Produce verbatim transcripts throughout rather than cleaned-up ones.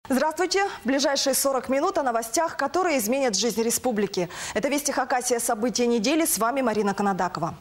Здравствуйте! В ближайшие сорок минут о новостях, которые изменят жизнь республики. Это «Вести Хакасия. События недели». С вами Марина Канадакова.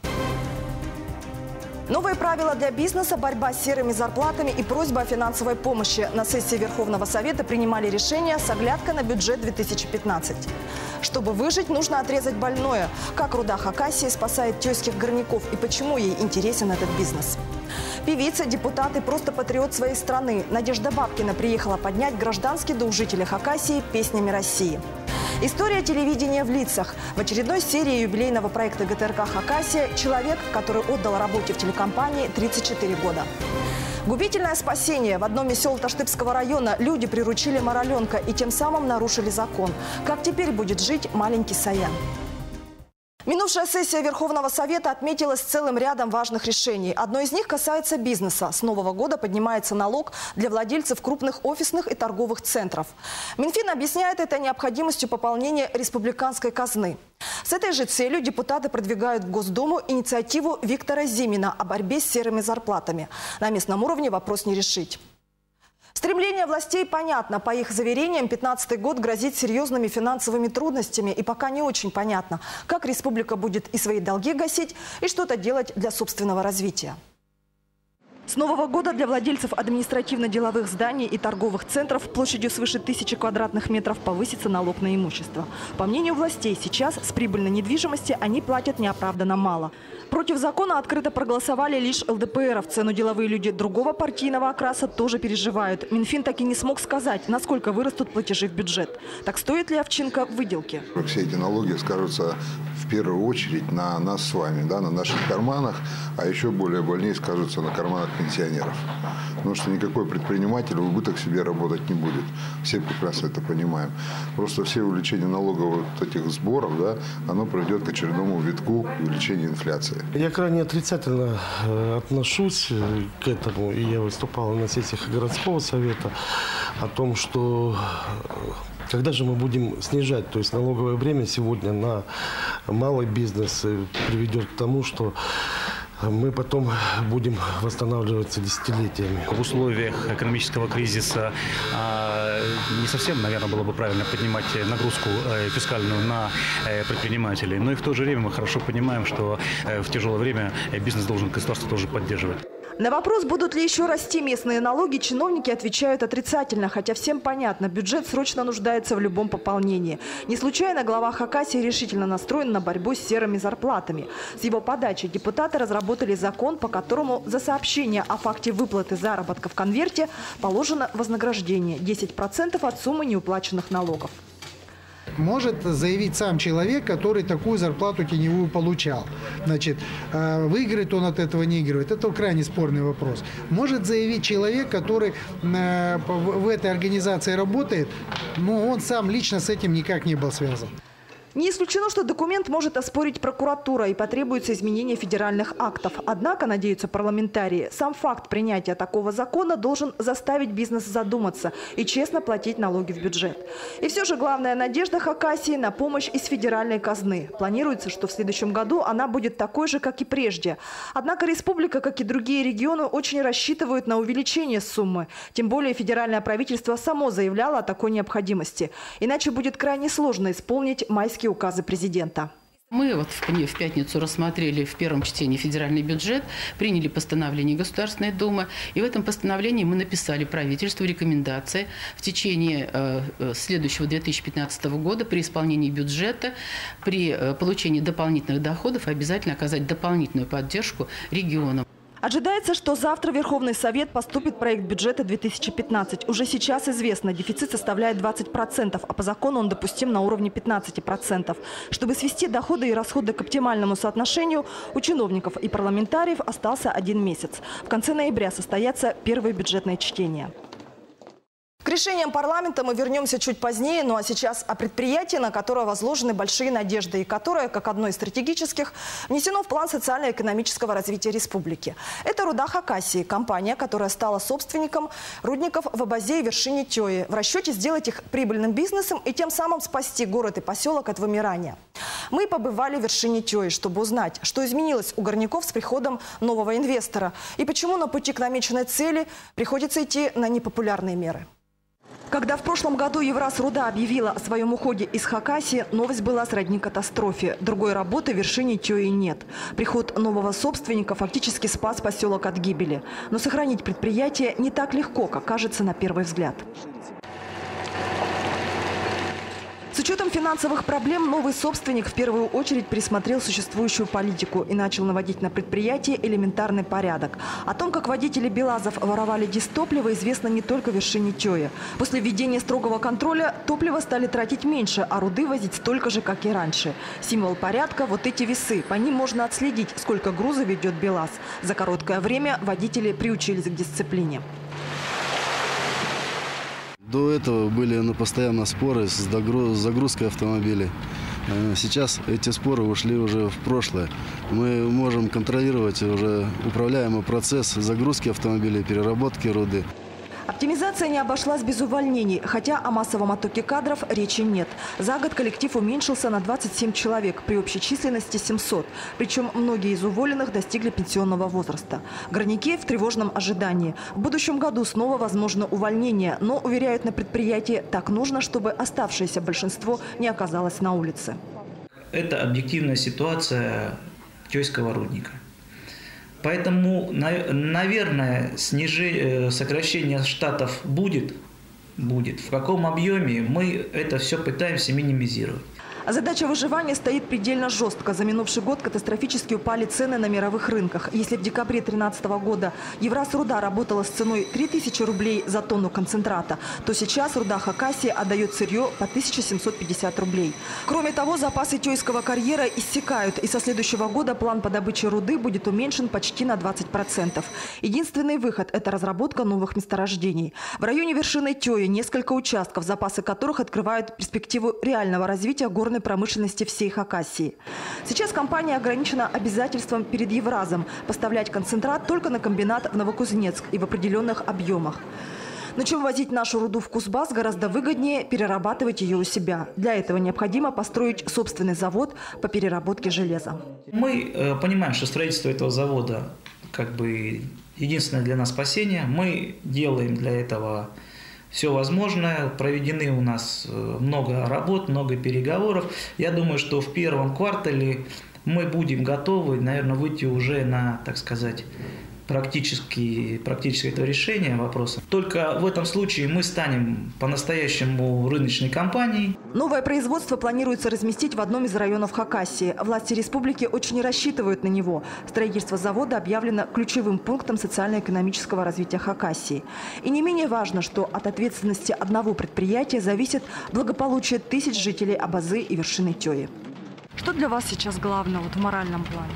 Новые правила для бизнеса, борьба с серыми зарплатами и просьба о финансовой помощи. На сессии Верховного Совета принимали решение с оглядкой на бюджет две тысячи пятнадцать. Чтобы выжить, нужно отрезать больное. Как руда Хакасии спасает тёзких горняков и почему ей интересен этот бизнес. Певица, депутат и просто патриот своей страны Надежда Бабкина приехала поднять гражданский долг жителей Хакасии песнями России. История телевидения в лицах. В очередной серии юбилейного проекта ГТРК «Хакасия» человек, который отдал работе в телекомпании тридцать четыре года. Губительное спасение. В одном из сел Таштыбского района люди приручили мороленка и тем самым нарушили закон. Как теперь будет жить маленький Саян? Минувшая сессия Верховного Совета отметилась целым рядом важных решений. Одно из них касается бизнеса. С нового года поднимается налог для владельцев крупных офисных и торговых центров. Минфин объясняет это необходимостью пополнения республиканской казны. С этой же целью депутаты продвигают в Госдуму инициативу Виктора Зимина о борьбе с серыми зарплатами. На местном уровне вопрос не решить. Стремление властей понятно. По их заверениям, пятнадцатый год грозит серьезными финансовыми трудностями. И пока не очень понятно, как республика будет и свои долги гасить, и что-то делать для собственного развития. С нового года для владельцев административно-деловых зданий и торговых центров площадью свыше тысячи квадратных метров повысится налог на имущество. По мнению властей, сейчас с прибыльной недвижимости они платят неоправданно мало. Против закона открыто проголосовали лишь ЛДПРовцы, но деловые люди другого партийного окраса тоже переживают. Минфин так и не смог сказать, насколько вырастут платежи в бюджет. Так стоит ли овчинка в выделке? Все эти налоги скажутся в первую очередь на нас с вами, да, на наших карманах, а еще более больнее скажутся на карманах пенсионеров. Потому что никакой предприниматель в убыток себе работать не будет. Все прекрасно это понимаем. Просто все увеличение налоговых вот этих сборов, да, оно приведет к очередному витку увеличения инфляции. Я крайне отрицательно отношусь к этому. И я выступал на сессиях городского совета о том, что когда же мы будем снижать, то есть налоговое бремя сегодня на малый бизнес приведет к тому, что мы потом будем восстанавливаться десятилетиями. В условиях экономического кризиса не совсем, наверное, было бы правильно поднимать нагрузку фискальную на предпринимателей. Но и в то же время мы хорошо понимаем, что в тяжелое время бизнес должен государство тоже поддерживать. На вопрос, будут ли еще расти местные налоги, чиновники отвечают отрицательно, хотя всем понятно, бюджет срочно нуждается в любом пополнении. Не случайно глава Хакасии решительно настроен на борьбу с серыми зарплатами. С его подачи депутаты разработали закон, по которому за сообщение о факте выплаты заработка в конверте положено вознаграждение – десять процентов от суммы неуплаченных налогов. Может заявить сам человек, который такую зарплату теневую получал. Значит, выиграет он от этого, не выигрывает. Это крайне спорный вопрос. Может заявить человек, который в этой организации работает, но он сам лично с этим никак не был связан. Не исключено, что документ может оспорить прокуратура и потребуется изменение федеральных актов. Однако, надеются парламентарии, сам факт принятия такого закона должен заставить бизнес задуматься и честно платить налоги в бюджет. И все же главная надежда Хакасии на помощь из федеральной казны. Планируется, что в следующем году она будет такой же, как и прежде. Однако республика, как и другие регионы, очень рассчитывают на увеличение суммы. Тем более федеральное правительство само заявляло о такой необходимости. Иначе будет крайне сложно исполнить майские указы президента. Мы вот в пятницу рассмотрели в первом чтении федеральный бюджет, приняли постановление Государственной Думы. И в этом постановлении мы написали правительству рекомендации в течение э, следующего две тысячи пятнадцатого года при исполнении бюджета, при э, получении дополнительных доходов обязательно оказать дополнительную поддержку регионам. Ожидается, что завтра Верховный Совет поступит проект бюджета две тысячи пятнадцать. Уже сейчас известно, дефицит составляет двадцать процентов, а по закону он допустим на уровне пятнадцати процентов. Чтобы свести доходы и расходы к оптимальному соотношению, у чиновников и парламентариев остался один месяц. В конце ноября состоятся первые бюджетные чтения. К решениям парламента мы вернемся чуть позднее, ну а сейчас о предприятии, на которое возложены большие надежды и которое, как одно из стратегических, внесено в план социально-экономического развития республики. Это руда Хакасии, компания, которая стала собственником рудников в Абазе и вершине Тёи, в расчете сделать их прибыльным бизнесом и тем самым спасти город и поселок от вымирания. Мы побывали в вершине Тёи, чтобы узнать, что изменилось у горняков с приходом нового инвестора и почему на пути к намеченной цели приходится идти на непопулярные меры. Когда в прошлом году Евросруда объявила о своем уходе из Хакасии, новость была сродни катастрофе. Другой работы в вершине Тёи нет. Приход нового собственника фактически спас поселок от гибели. Но сохранить предприятие не так легко, как кажется на первый взгляд. С учетом финансовых проблем новый собственник в первую очередь пересмотрел существующую политику и начал наводить на предприятии элементарный порядок. О том, как водители БелАЗов воровали дизтопливо, известно не только в вершине Тёи. После введения строгого контроля топливо стали тратить меньше, а руды возить столько же, как и раньше. Символ порядка – вот эти весы. По ним можно отследить, сколько груза ведет БелАЗ. За короткое время водители приучились к дисциплине. До этого были ну, постоянно споры с загрузкой автомобилей. Сейчас эти споры ушли уже в прошлое. Мы можем контролировать уже управляемый процесс загрузки автомобилей, переработки руды. Оптимизация не обошлась без увольнений, хотя о массовом оттоке кадров речи нет. За год коллектив уменьшился на двадцать семь человек, при общей численности семьсот. Причем многие из уволенных достигли пенсионного возраста. Горняки в тревожном ожидании. В будущем году снова возможно увольнение, но, уверяют на предприятии, так нужно, чтобы оставшееся большинство не оказалось на улице. Это объективная ситуация Тёйского рудника. Поэтому, наверное, снижение, сокращение штатов будет, будет. В каком объеме мы это все пытаемся минимизировать. А задача выживания стоит предельно жестко. За минувший год катастрофически упали цены на мировых рынках. Если в декабре две тысячи тринадцатого года Евросруда работала с ценой три тысячи рублей за тонну концентрата, то сейчас руда Хакасии отдает сырье по тысяче семьсот пятьдесят рублей. Кроме того, запасы Тёйского карьера иссякают. И со следующего года план по добыче руды будет уменьшен почти на двадцать процентов. Единственный выход – это разработка новых месторождений. В районе вершины Тёи несколько участков, запасы которых открывают перспективу реального развития горной промышленности всей Хакасии. Сейчас компания ограничена обязательством перед Евразом поставлять концентрат только на комбинат в Новокузнецк и в определенных объемах. Но чем возить нашу руду в Кузбасс, гораздо выгоднее перерабатывать ее у себя. Для этого необходимо построить собственный завод по переработке железа. Мы э, понимаем, что строительство этого завода как бы единственное для нас спасение. Мы делаем для этого все возможное. Проведены у нас много работ, много переговоров. Я думаю, что в первом квартале мы будем готовы, наверное, выйти уже на, так сказать, практически, практически этого решения вопроса. Только в этом случае мы станем по-настоящему рыночной компанией. Новое производство планируется разместить в одном из районов Хакасии. Власти республики очень рассчитывают на него. Строительство завода объявлено ключевым пунктом социально-экономического развития Хакасии. И не менее важно, что от ответственности одного предприятия зависит благополучие тысяч жителей Абазы и вершины Тёи. Что для вас сейчас главное вот в моральном плане?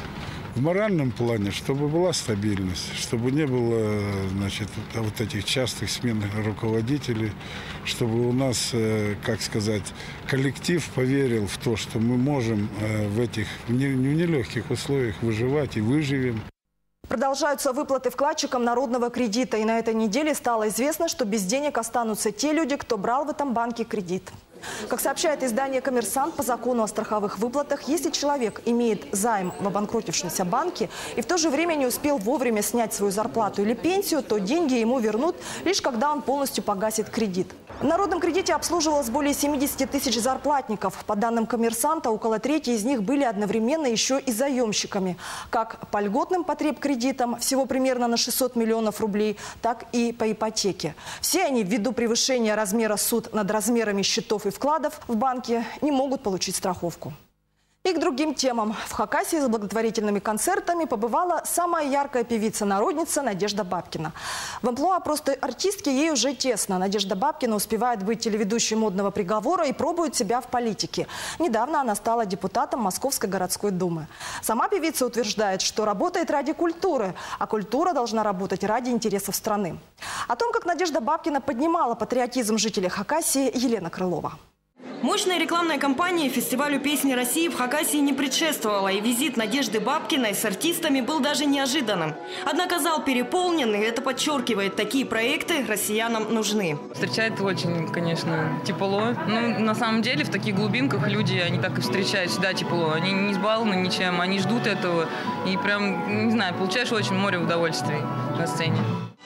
В моральном плане, чтобы была стабильность, чтобы не было, значит, вот этих частых сменных руководителей, чтобы у нас, как сказать, коллектив поверил в то, что мы можем в этих в нелегких условиях выживать и выживем. Продолжаются выплаты вкладчикам народного кредита. И на этой неделе стало известно, что без денег останутся те люди, кто брал в этом банке кредит. Как сообщает издание «Коммерсант», по закону о страховых выплатах, если человек имеет займ в обанкротившемся банке и в то же время не успел вовремя снять свою зарплату или пенсию, то деньги ему вернут лишь когда он полностью погасит кредит. В народном кредите обслуживалось более семидесяти тысяч зарплатников. По данным «Коммерсанта», около трети из них были одновременно еще и заемщиками. Как по льготным потребкредитам, всего примерно на шестьсот миллионов рублей, так и по ипотеке. Все они ввиду превышения размера суд над размерами счетов и вкладов в банке не могут получить страховку. И к другим темам. В Хакасии с благотворительными концертами побывала самая яркая певица-народница Надежда Бабкина. В амплуа просто артистки ей уже тесно. Надежда Бабкина успевает быть телеведущей «Модного приговора» и пробует себя в политике. Недавно она стала депутатом Московской городской думы. Сама певица утверждает, что работает ради культуры, а культура должна работать ради интересов страны. О том, как Надежда Бабкина поднимала патриотизм жителей Хакасии, Елена Крылова. Мощная рекламная кампания фестивалю песни России в Хакасии не предшествовала, и визит Надежды Бабкиной с артистами был даже неожиданным. Однако зал переполнен, и это подчеркивает, такие проекты россиянам нужны. Встречает очень, конечно, тепло. Ну, на самом деле, в таких глубинках люди, они так и встречают всегда тепло. Они не избалованы ничем, они ждут этого. И прям, не знаю, получаешь очень море удовольствий на сцене.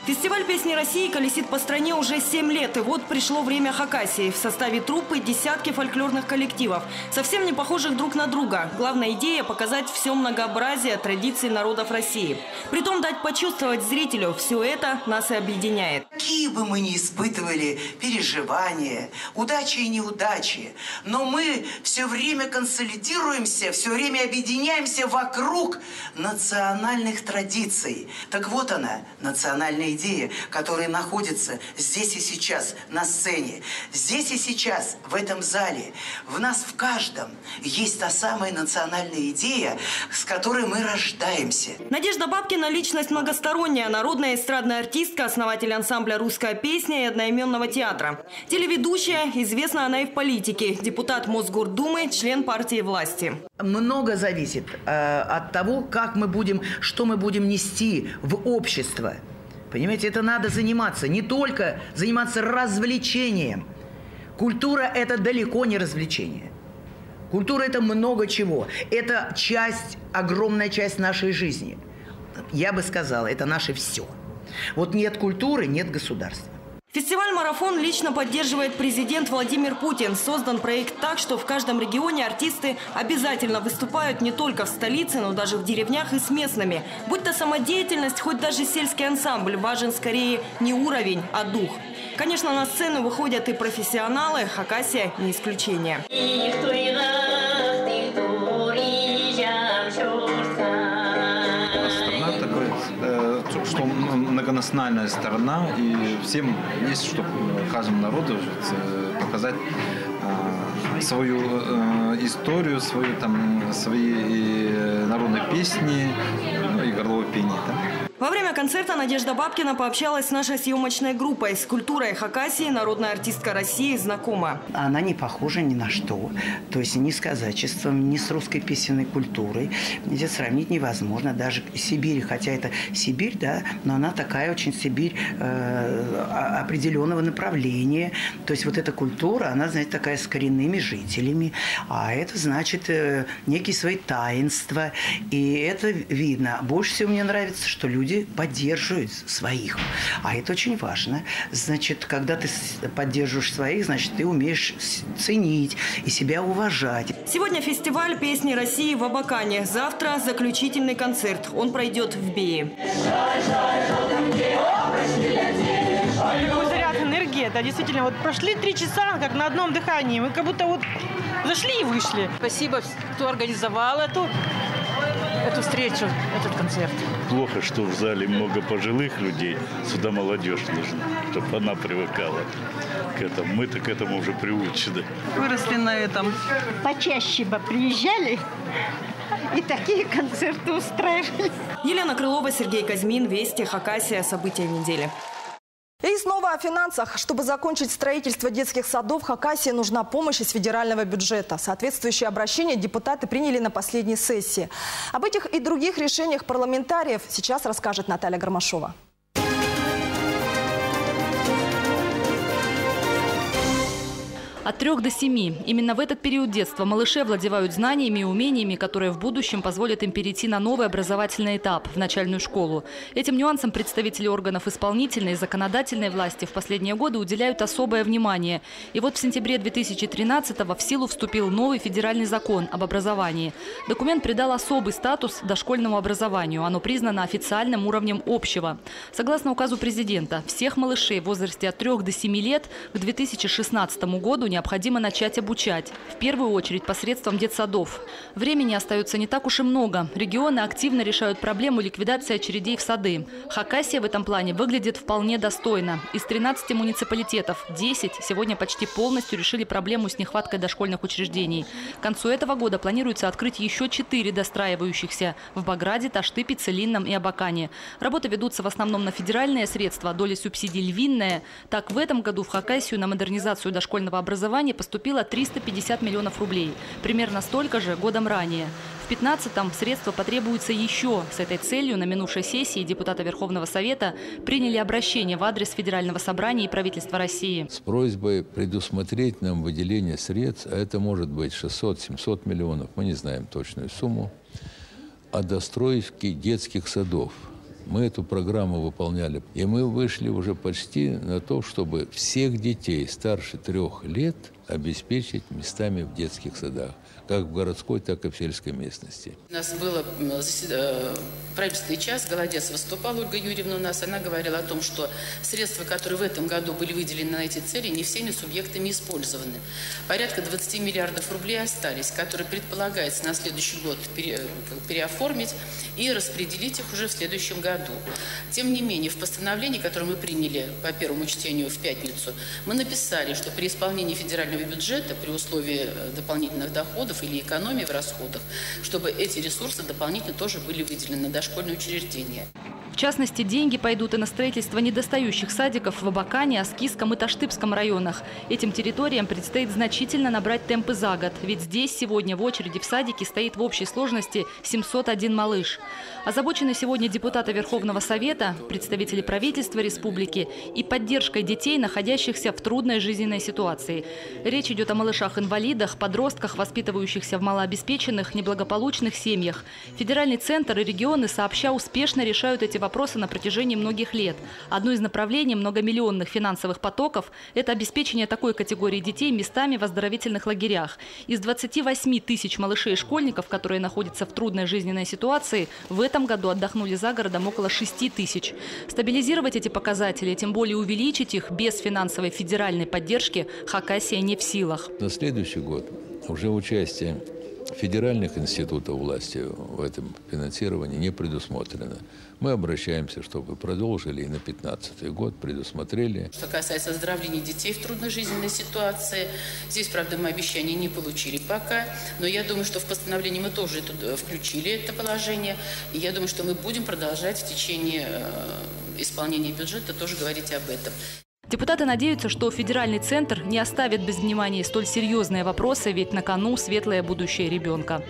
Фестиваль песни России колесит по стране уже семь лет. И вот пришло время Хакасии. В составе труппы десятки фольклорных коллективов, совсем не похожих друг на друга. Главная идея – показать все многообразие традиций народов России. Притом дать почувствовать зрителю – все это нас и объединяет. Какие бы мы ни испытывали переживания, удачи и неудачи, но мы все время консолидируемся, все время объединяемся вокруг национальных традиций. Так вот она, национальная идея, которая находится здесь и сейчас на сцене. Здесь и сейчас, в этом зале, в нас в каждом есть та самая национальная идея, с которой мы рождаемся. Надежда Бабкина – личность многосторонняя, народная эстрадная артистка, основатель ансамбля «Русская песня» и одноименного театра. Телеведущая, известна она и в политике, депутат Мосгордумы, член партии власти. Много зависит э, от того, как мы будем, что мы будем нести в общество. Понимаете, это надо заниматься, не только заниматься развлечением. Культура – это далеко не развлечение. Культура – это много чего. Это часть, огромная часть нашей жизни. Я бы сказала, это наше все. Вот нет культуры – нет государства. Фестиваль «Марафон» лично поддерживает президент Владимир Путин. Создан проект так, что в каждом регионе артисты обязательно выступают не только в столице, но даже в деревнях и с местными. Будь то самодеятельность, хоть даже сельский ансамбль, важен скорее не уровень, а дух. Конечно, на сцену выходят и профессионалы, Хакасия не исключение. Что многонациональная сторона, и всем есть, что каждому народу показать э, свою э, историю, свою, там, свои народные песни, ну, и горловое пение. Да? Во время концерта Надежда Бабкина пообщалась с нашей съемочной группой. С культурой Хакасии народная артистка России знакома. Она не похожа ни на что. То есть ни с казачеством, ни с русской песенной культурой. Здесь сравнить невозможно. Даже Сибирь, хотя это Сибирь, да, но она такая очень Сибирь э, определенного направления. То есть вот эта культура, она, знаете, такая с коренными жителями. А это значит э, некие свои таинства. И это видно. Больше всего мне нравится, что люди поддерживают своих. А это очень важно. Значит, когда ты поддерживаешь своих, значит, ты умеешь ценить и себя уважать. Сегодня фестиваль песни России в Абакане. Завтра заключительный концерт. Он пройдет в Бее. Заряд энергии. Да, действительно, вот прошли три часа, как на одном дыхании. Мы как будто вот зашли и вышли. Спасибо, кто организовал эту, эту встречу, этот концерт. Плохо, что в зале много пожилых людей. Сюда молодежь нужна, чтобы она привыкала к этому. Мы-то к этому уже приучены. Выросли на этом. Почаще бы приезжали и такие концерты устраивали. Елена Крылова, Сергей Казьмин, Вести, Хакасия. События недели. И снова о финансах. Чтобы закончить строительство детских садов, Хакасии нужна помощь из федерального бюджета. Соответствующее обращение депутаты приняли на последней сессии. Об этих и других решениях парламентариев сейчас расскажет Наталья Громашова. От трех до семи. Именно в этот период детства малыши овладевают знаниями и умениями, которые в будущем позволят им перейти на новый образовательный этап – в начальную школу. Этим нюансам представители органов исполнительной и законодательной власти в последние годы уделяют особое внимание. И вот в сентябре две тысячи тринадцатого в силу вступил новый федеральный закон об образовании. Документ придал особый статус дошкольному образованию. Оно признано официальным уровнем общего. Согласно указу президента, всех малышей в возрасте от трех до семи лет к две тысячи шестнадцатому году не необходимо начать обучать. В первую очередь посредством детсадов. Времени остается не так уж и много. Регионы активно решают проблему ликвидации очередей в сады. Хакасия в этом плане выглядит вполне достойно. Из тринадцати муниципалитетов десять сегодня почти полностью решили проблему с нехваткой дошкольных учреждений. К концу этого года планируется открыть еще четыре достраивающихся в Баграде, Таштыпе, Целинном и Абакане. Работы ведутся в основном на федеральные средства, доля субсидий львиная. Так, в этом году в Хакасию на модернизацию дошкольного образования поступило триста пятьдесят миллионов рублей. Примерно столько же годом ранее. В две тысячи пятнадцатом средства потребуются еще. С этой целью на минувшей сессии депутаты Верховного Совета приняли обращение в адрес Федерального собрания и правительства России. С просьбой предусмотреть нам выделение средств, а это может быть шестьсот-семьсот миллионов, мы не знаем точную сумму, о достройке детских садов. Мы эту программу выполняли. И мы вышли уже почти на то, чтобы всех детей старше трех лет обеспечить местами в детских садах, как в городской, так и в сельской местности. У нас было правительственный час, Голодец выступала, Ольга Юрьевна у нас, она говорила о том, что средства, которые в этом году были выделены на эти цели, не всеми субъектами использованы. Порядка двадцати миллиардов рублей остались, которые предполагается на следующий год пере, переоформить и распределить их уже в следующем году. Тем не менее, в постановлении, которое мы приняли по первому чтению в пятницу, мы написали, что при исполнении федерального бюджета, при условии дополнительных доходов или экономии в расходах, чтобы эти ресурсы дополнительно тоже были выделены на дошкольные учреждения. В частности, деньги пойдут и на строительство недостающих садиков в Абакане, Аскиском и Таштыбском районах. Этим территориям предстоит значительно набрать темпы за год, ведь здесь сегодня в очереди в садике стоит в общей сложности семьсот один малыш. Озабочены сегодня депутаты Верховного Совета, представители правительства республики и поддержкой детей, находящихся в трудной жизненной ситуации. Речь идет о малышах-инвалидах, подростках, воспитывающихся в малообеспеченных, неблагополучных семьях. Федеральный центр и регионы сообща успешно решают эти вопросы на протяжении многих лет. Одно из направлений многомиллионных финансовых потоков – это обеспечение такой категории детей местами в оздоровительных лагерях. Из двадцати восьми тысяч малышей и школьников, которые находятся в трудной жизненной ситуации, в этом году отдохнули за городом около шести тысяч. Стабилизировать эти показатели, тем более увеличить их без финансовой федеральной поддержки, Хакасия не в силах. На следующий год уже участие федеральных институтов власти в этом финансировании не предусмотрено. Мы обращаемся, чтобы продолжили и на пятнадцатый год предусмотрели. Что касается оздоровления детей в трудной жизненной ситуации, здесь, правда, мы обещания не получили пока, но я думаю, что в постановлении мы тоже это, включили это положение, и я думаю, что мы будем продолжать в течение э, исполнения бюджета тоже говорить об этом. Депутаты надеются, что федеральный центр не оставит без внимания столь серьезные вопросы, ведь на кону светлое будущее ребенка.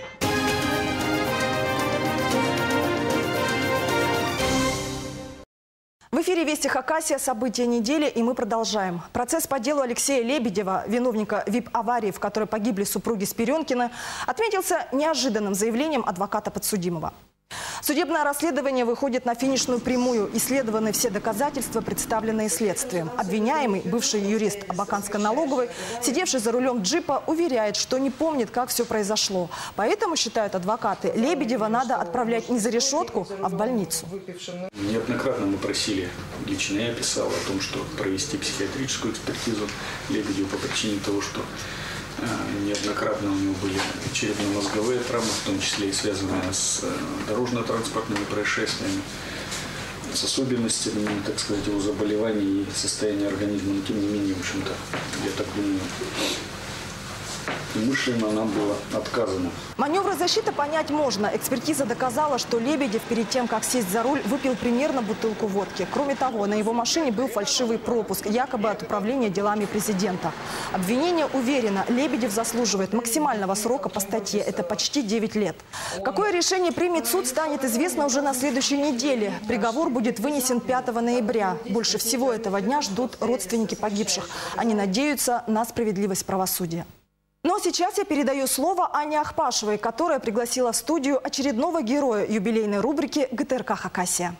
В эфире «Вести Хакасия», события недели, и мы продолжаем. Процесс по делу Алексея Лебедева, виновника ВИП-аварии, в которой погибли супруги Спиренкины, отметился неожиданным заявлением адвоката подсудимого. Судебное расследование выходит на финишную прямую. Исследованы все доказательства, представленные следствием. Обвиняемый, бывший юрист Абаканской налоговой, сидевший за рулем джипа, уверяет, что не помнит, как все произошло. Поэтому, считают адвокаты, Лебедева надо отправлять не за решетку, а в больницу. Неоднократно мы просили, лично я писал о том, что провести психиатрическую экспертизу Лебедеву по причине того, что неоднократно у него были черепно-мозговые травмы, в том числе и связанные с дорожно-транспортными происшествиями, с особенностями, так сказать, его заболеваний и состояния организма. Но тем не менее, в общем-то, я так думаю, умышленно нам было отказано. Маневры защиты понять можно. Экспертиза доказала, что Лебедев перед тем, как сесть за руль, выпил примерно бутылку водки. Кроме того, на его машине был фальшивый пропуск, якобы от управления делами президента. Обвинение уверено, Лебедев заслуживает максимального срока по статье. Это почти девять лет. Какое решение примет суд, станет известно уже на следующей неделе. Приговор будет вынесен пятого ноября. Больше всего этого дня ждут родственники погибших. Они надеются на справедливость правосудия. Но сейчас я передаю слово Ане Ахпашевой, которая пригласила в студию очередного героя юбилейной рубрики «ГТРК Хакасия».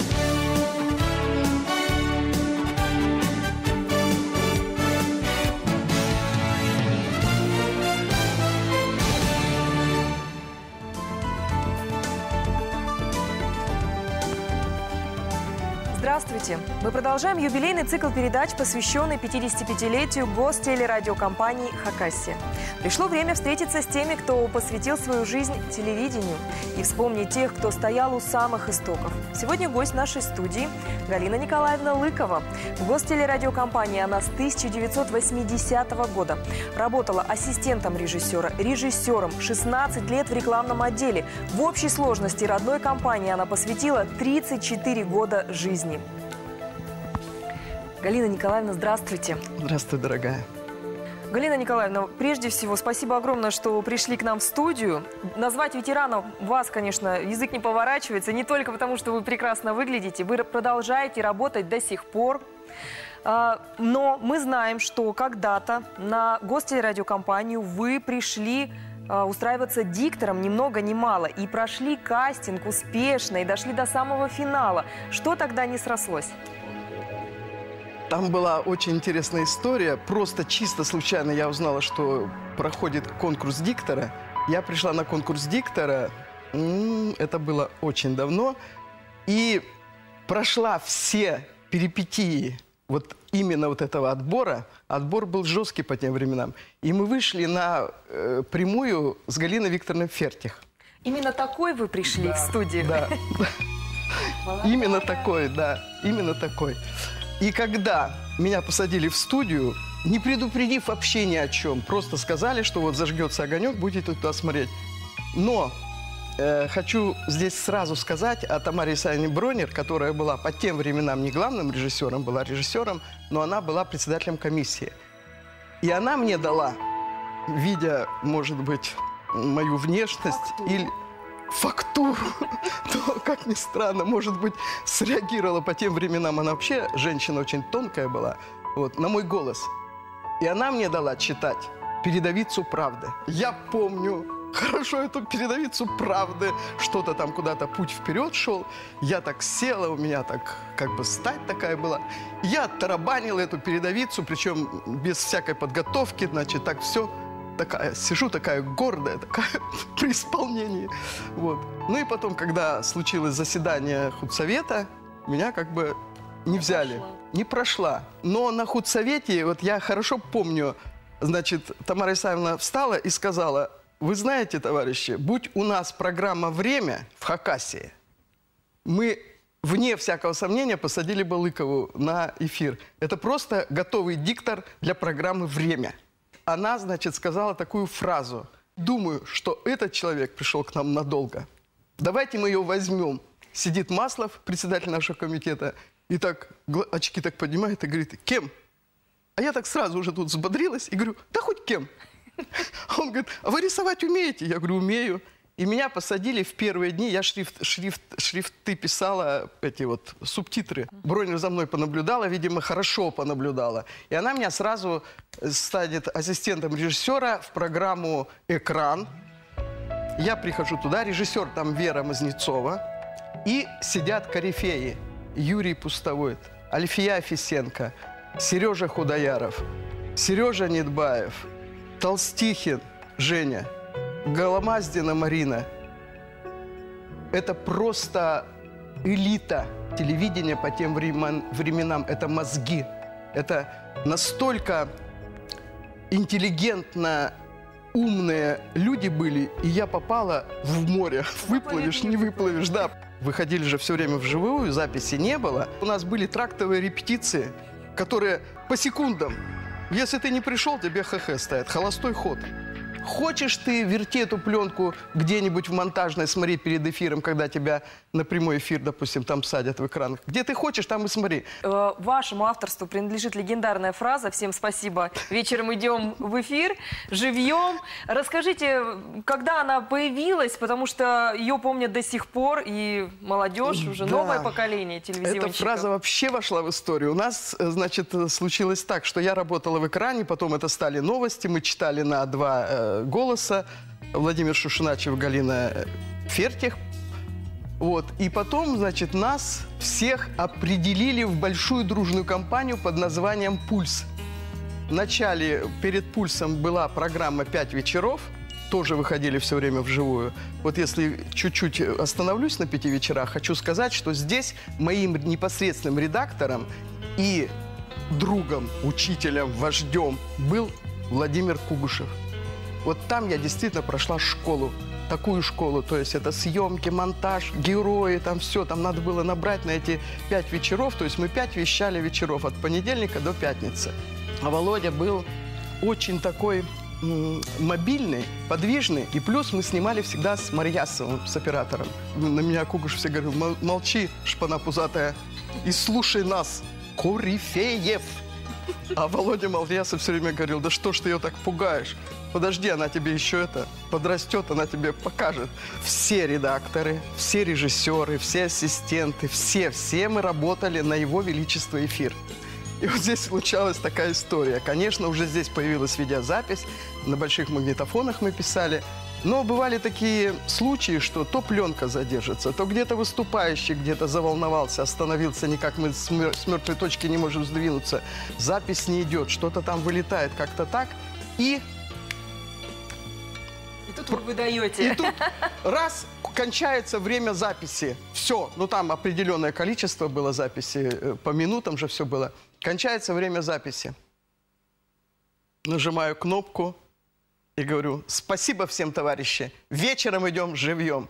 Здравствуйте! Мы продолжаем юбилейный цикл передач, посвященный пятидесятипятилетию гостелерадиокомпании «Хакасия». Пришло время встретиться с теми, кто посвятил свою жизнь телевидению, и вспомнить тех, кто стоял у самых истоков. Сегодня гость нашей студии Галина Николаевна Лыкова. В гостелерадиокомпании она с тысяча девятьсот восьмидесятого года. Работала ассистентом режиссера, режиссером, шестнадцать лет в рекламном отделе. В общей сложности родной компании она посвятила тридцать четыре года жизни. Галина Николаевна, здравствуйте. Здравствуй, дорогая. Галина Николаевна, прежде всего, спасибо огромное, что пришли к нам в студию. Назвать ветераном вас, конечно, язык не поворачивается, не только потому, что вы прекрасно выглядите, вы продолжаете работать до сих пор. Но мы знаем, что когда-то на гостелерадиокомпанию вы пришли э, устраиваться диктором ни много ни мало. И прошли кастинг успешно, и дошли до самого финала. Что тогда не срослось? Там была очень интересная история. Просто чисто случайно я узнала, что проходит конкурс диктора. Я пришла на конкурс диктора, это было очень давно, и прошла все перипетии вот именно вот этого отбора. Отбор был жесткий по тем временам. И мы вышли на э, прямую с Галиной Викторовной Фертих. Именно такой вы пришли, да, в студию? Да. Именно такой, да, именно такой. И когда меня посадили в студию, не предупредив вообще ни о чем, просто сказали, что вот зажгется огонек, будете туда смотреть. Но э, хочу здесь сразу сказать о Тамаре Исаевне Бронер, которая была по тем временам не главным режиссером, была режиссером, но она была председателем комиссии. И она мне дала, видя, может быть, мою внешность или фактуру, то, как ни странно, может быть, среагировала по тем временам. Она вообще женщина очень тонкая была, вот, на мой голос. И она мне дала читать передовицу «Правды». Я помню хорошо эту передовицу «Правды». Что-то там куда-то путь вперед шел. Я так села, у меня так как бы стать такая была. Я оттарабанила эту передовицу, причем без всякой подготовки, значит, так все. Такая, сижу такая гордая, такая при исполнении. Вот. Ну и потом, когда случилось заседание худсовета, меня как бы не взяли. Не прошла. Но на худсовете, вот я хорошо помню, значит, Тамара Исаевна встала и сказала: вы знаете, товарищи, будь у нас программа «Время» в Хакасии, мы, вне всякого сомнения, посадили бы Лыкову на эфир. Это просто готовый диктор для программы «Время». Она, значит, сказала такую фразу: думаю, что этот человек пришел к нам надолго. Давайте мы ее возьмем. Сидит Маслов, председатель нашего комитета, и так очки так поднимает и говорит: кем? А я так сразу уже тут взбодрилась и говорю: да хоть кем. А он говорит: а вы рисовать умеете? Я говорю: умею. И меня посадили в первые дни, я шрифт, шрифт, шрифты писала, эти вот субтитры. Бронер за мной понаблюдала, видимо, хорошо понаблюдала. И она меня сразу станет ассистентом режиссера в программу «Экран». Я прихожу туда, режиссер там Вера Мазнецова. И сидят корифеи: Юрий Пустовой, Альфия Фисенко, Сережа Худояров, Сережа Недбаев, Толстихин Женя, Голомаздина Марина. Это просто элита телевидения по тем временам. Это мозги. Это настолько интеллигентно умные люди были. И я попала в море. Выплывешь, не выплывешь, да. Выходили же все время вживую, записи не было. У нас были трактовые репетиции, которые по секундам. Если ты не пришел, тебе ХХ стоит. Холостой ход. Хочешь ты верти эту пленку где-нибудь в монтажной, смотри перед эфиром, когда тебя на прямой эфир, допустим, там садят в экранах. Где ты хочешь, там и смотри. Э, вашему авторству принадлежит легендарная фраза: всем спасибо, вечером идем в эфир, живьем. Расскажите, когда она появилась, потому что ее помнят до сих пор, и молодежь, уже да. новое поколение телевизионщиков. Эта фраза вообще вошла в историю. У нас, значит, случилось так, что я работала в экране, потом это стали новости, мы читали на два э, голоса, Владимир Шушиначев, Галина Фертих. Вот. И потом, значит, нас всех определили в большую дружную компанию под названием «Пульс». Вначале перед «Пульсом» была программа «Пять вечеров», тоже выходили все время вживую. Вот если чуть-чуть остановлюсь на пяти вечерах, хочу сказать, что здесь моим непосредственным редактором и другом, учителем, вождем был Владимир Кугушев. Вот там я действительно прошла школу, такую школу, то есть это съемки, монтаж, герои, там все, там надо было набрать на эти пять вечеров, то есть мы пять вещали вечеров от понедельника до пятницы. А Володя был очень такой м, мобильный, подвижный, и плюс мы снимали всегда с Марьясовым, с оператором. На меня Кугушев все говорил: молчи, шпана пузатая, и слушай нас, корифеев. А Володя Марьясов все время говорил: да что ж ты ее так пугаешь? Подожди, она тебе еще это подрастет, она тебе покажет. Все редакторы, все режиссеры, все ассистенты, все, все мы работали на Его Величество эфир. И вот здесь случалась такая история. Конечно, уже здесь появилась видеозапись, на больших магнитофонах мы писали. Но бывали такие случаи, что то пленка задержится, то где-то выступающий где-то заволновался, остановился, никак мы с мертвой точки не можем сдвинуться. Запись не идет, что-то там вылетает как-то так. И... И тут вы выдаете. И тут раз, кончается время записи. Все, ну там определенное количество было записи, по минутам же все было. Кончается время записи. Нажимаю кнопку. И говорю, спасибо всем, товарищи, вечером идем живьем.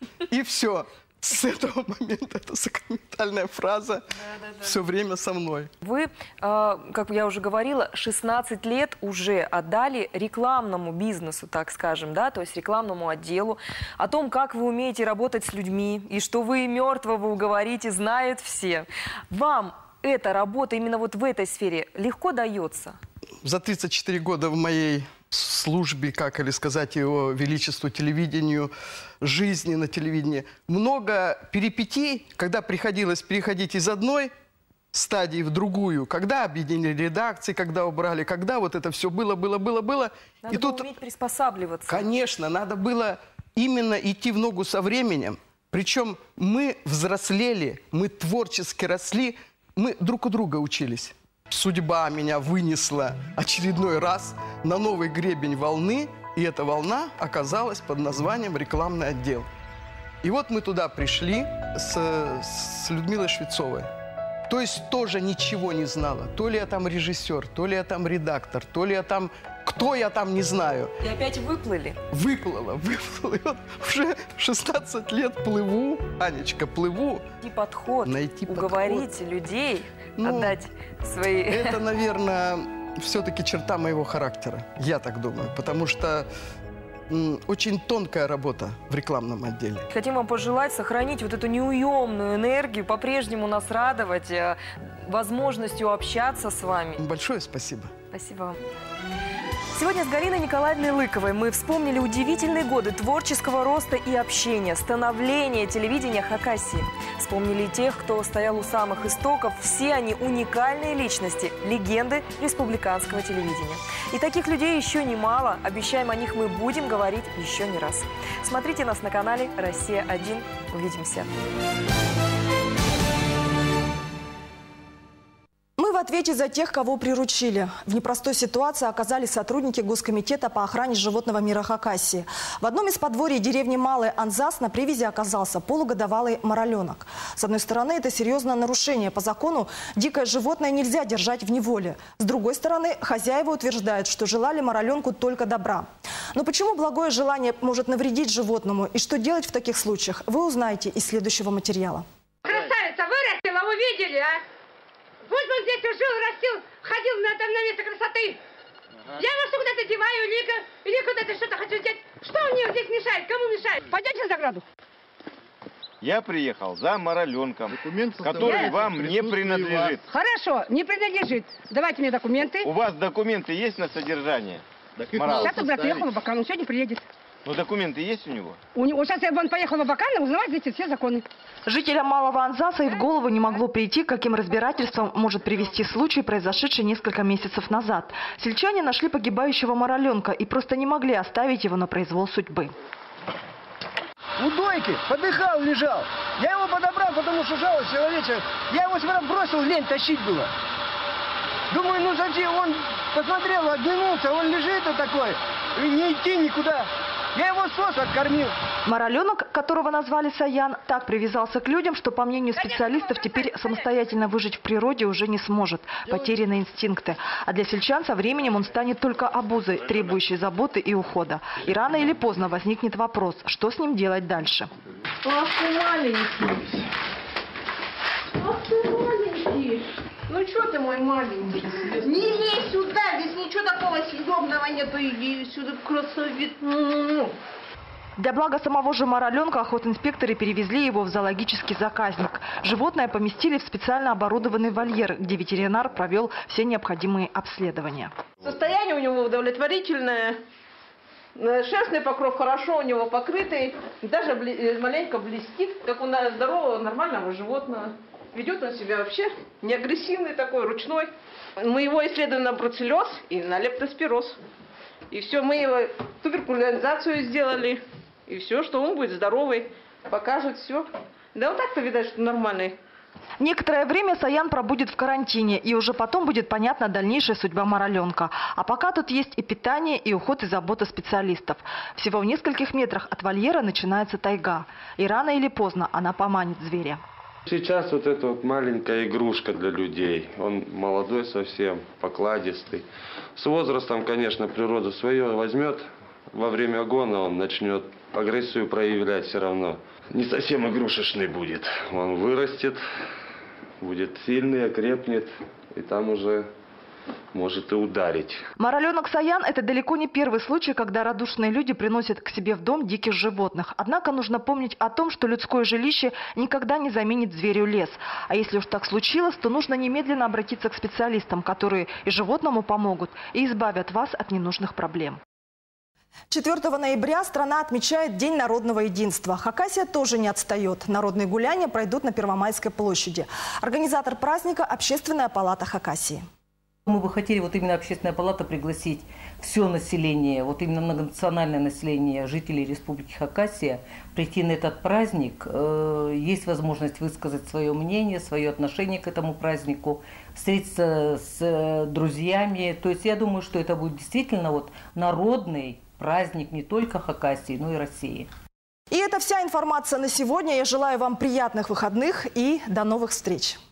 И все. С этого момента эта сакраментальная фраза да, да, да. все время со мной. Вы, э, как я уже говорила, шестнадцать лет уже отдали рекламному бизнесу, так скажем, да, то есть рекламному отделу. О том, как вы умеете работать с людьми и что вы мертвого уговорите, знают все. Вам эта работа именно вот в этой сфере легко дается? За тридцать четыре года в моей службе, как или сказать его величеству телевидению, жизни на телевидении, много перипетий, когда приходилось переходить из одной стадии в другую, когда объединили редакции, когда убрали, когда вот это все было, было, было, было. Надо и было тут, уметь приспосабливаться. Конечно, надо было именно идти в ногу со временем. Причем мы взрослели, мы творчески росли, мы друг у друга учились. Судьба меня вынесла очередной раз на новый гребень волны, и эта волна оказалась под названием «Рекламный отдел». И вот мы туда пришли с, с Людмилой Швецовой. То есть тоже ничего не знала. То ли я там режиссер, то ли я там редактор, то ли я там... Кто я там, не знаю. И опять выплыли? Выплыла, выплыла. И вот уже шестнадцать лет плыву, Анечка, плыву. И подход, найти уговорить подход. людей, ну, отдать свои... Это, наверное, все-таки черта моего характера. Я так думаю. Потому что м, очень тонкая работа в рекламном отделе. Хотим вам пожелать сохранить вот эту неуемную энергию, по-прежнему нас радовать, возможностью общаться с вами. Большое спасибо. Спасибо вам. Сегодня с Галиной Николаевной Лыковой мы вспомнили удивительные годы творческого роста и общения, становления телевидения Хакасии. Вспомнили тех, кто стоял у самых истоков. Все они уникальные личности, легенды республиканского телевидения. И таких людей еще немало. Обещаем, о них мы будем говорить еще не раз. Смотрите нас на канале «Россия один». Увидимся. Мы в ответе за тех, кого приручили. В непростой ситуации оказались сотрудники Госкомитета по охране животного мира Хакасии. В одном из подворий деревни Малый Анзас на привязи оказался полугодовалый мороленок. С одной стороны, это серьезное нарушение. По закону дикое животное нельзя держать в неволе. С другой стороны, хозяева утверждают, что желали мороленку только добра. Но почему благое желание может навредить животному и что делать в таких случаях, вы узнаете из следующего материала. Красавица вырастила, увидели, а? Пусть он здесь жил, растил, ходил на, там, на место красоты. Ага. Я его куда-то деваю, Лика, или куда-то что-то хочу взять. Что у нее здесь мешает? Кому мешает? Пойдете за ограду? Я приехал за мороленком, документ, который я... вам не принадлежит. Хорошо, не принадлежит. Давайте мне документы. У вас документы есть на содержание? Сейчас он приехал в Абакан, он сегодня приедет. Ну, документы есть у него? У него сейчас он поехал в Абакан, узнавать здесь все законы. Жителям Малого Анзаса и в голову не могло прийти, к каким разбирательствам может привести случай, произошедший несколько месяцев назад. Сельчане нашли погибающего мороленка и просто не могли оставить его на произвол судьбы. У дойки подыхал, лежал. Я его подобрал, потому что жалость человечек. Я его сюда бросил, лень тащить было. Думаю, ну зачем? Он посмотрел, оглянулся, он лежит и такой. И не идти никуда. Я его сос откормил. Мороленок, которого назвали Саян, так привязался к людям, что, по мнению специалистов, теперь самостоятельно выжить в природе уже не сможет. Потеряны инстинкты. А для сельчан со временем он станет только обузой, требующей заботы и ухода. И рано или поздно возникнет вопрос, что с ним делать дальше. Ах ты маленький. Ах ты маленький. Ну что ты, мой маленький? Не лезь сюда, здесь ничего такого съедобного нету. Иди сюда, красавец. Для блага самого же мороленка охотинспекторы перевезли его в зоологический заказник. Животное поместили в специально оборудованный вольер, где ветеринар провел все необходимые обследования. Состояние у него удовлетворительное. Шерстный покров хорошо у него покрытый. Даже маленько блестит, как у здорового нормального животного. ведет он себя вообще не агрессивный такой, ручной. Мы его исследуем на бруцеллез и на лептоспироз. И все, мы его туберкулинизацию сделали. И все, что он будет здоровый, покажет все. Да вот так-то видать, что нормальный. Некоторое время Саян пробудет в карантине, и уже потом будет понятна дальнейшая судьба мораленка. А пока тут есть и питание, и уход, и забота специалистов. Всего в нескольких метрах от вольера начинается тайга. И рано или поздно она поманит зверя. Сейчас вот эта вот маленькая игрушка для людей. Он молодой совсем, покладистый. С возрастом, конечно, природа свое возьмет. Во время гона он начнет агрессию проявлять все равно. Не совсем игрушечный будет. Он вырастет, будет сильный, окрепнет, и там уже может и ударить. Мораленок Саян – это далеко не первый случай, когда радушные люди приносят к себе в дом диких животных. Однако нужно помнить о том, что людское жилище никогда не заменит зверю лес. А если уж так случилось, то нужно немедленно обратиться к специалистам, которые и животному помогут, и избавят вас от ненужных проблем. четвёртого ноября страна отмечает День народного единства. Хакасия тоже не отстает. Народные гуляния пройдут на Первомайской площади. Организатор праздника – Общественная палата Хакасии. Мы бы хотели, вот именно Общественная палата, пригласить все население, вот именно многонациональное население жителей Республики Хакасия, прийти на этот праздник. Есть возможность высказать свое мнение, свое отношение к этому празднику, встретиться с друзьями. То есть я думаю, что это будет действительно вот народный праздник не только Хакасии, но и России. И это вся информация на сегодня. Я желаю вам приятных выходных и до новых встреч.